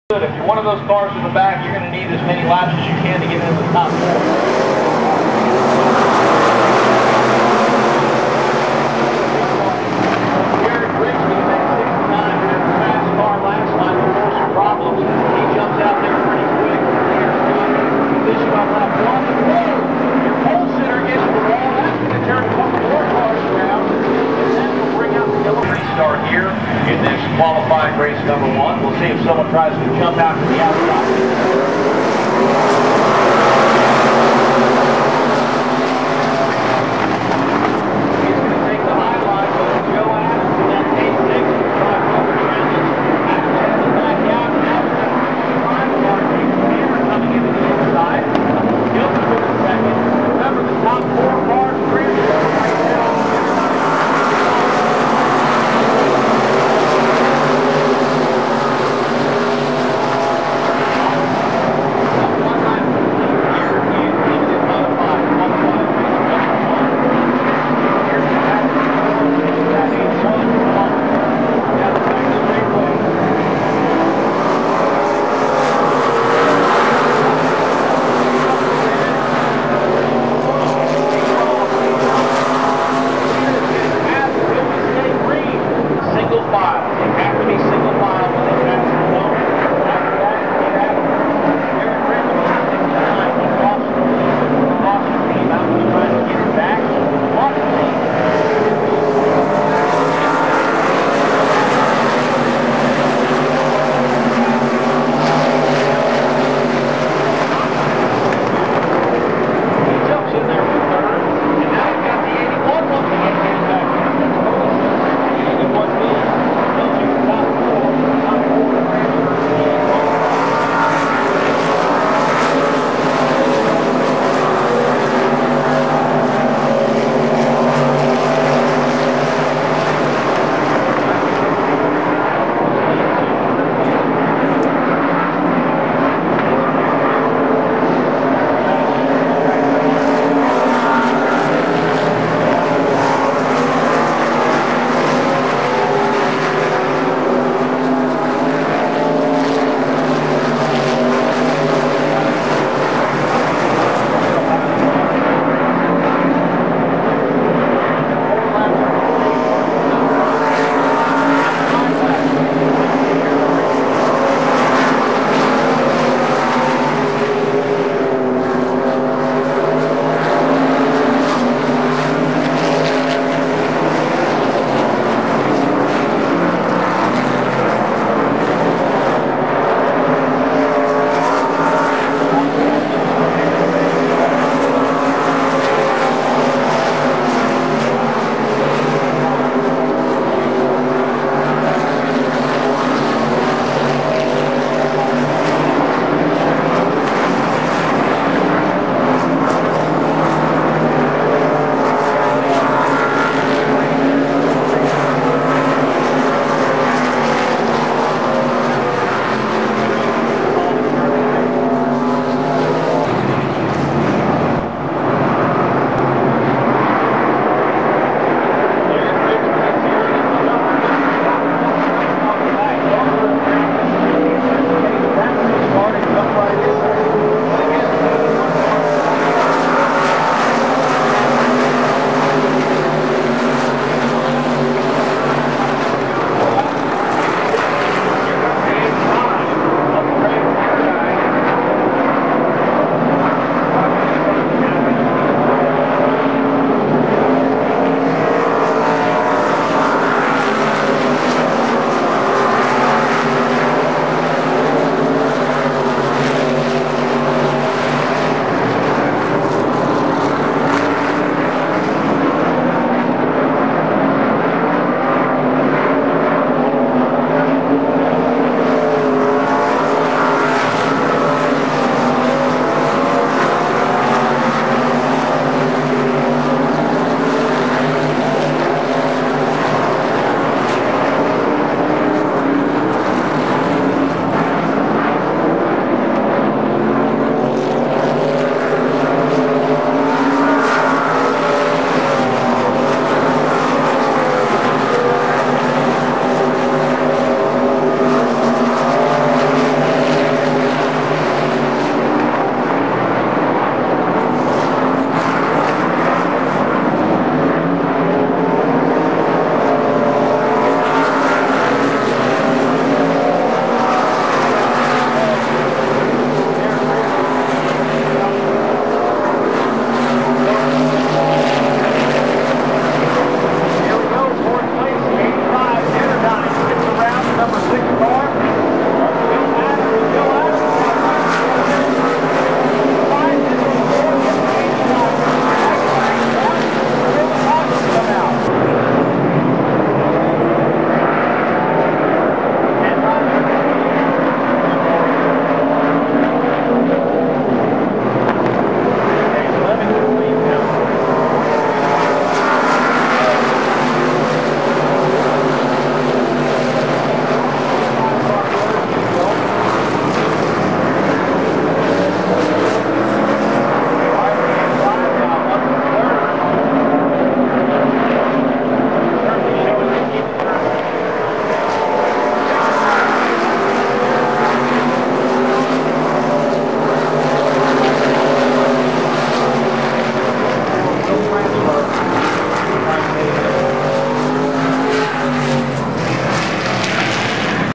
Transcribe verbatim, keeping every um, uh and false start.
If you're one of those cars in the back, you're going to need as many laps as you can to get into the top four. Jared Briggs with a minute sixty-nine, who had a fast car last time before some problems. He jumps out there pretty quick. Position on lap one. Whoa! Your pole sitter gets the wall. That's going to turn a couple more cars around. And then we'll bring out the yellow restart here in this qualifying race number one. We'll see if someone tries to jump out to the outside.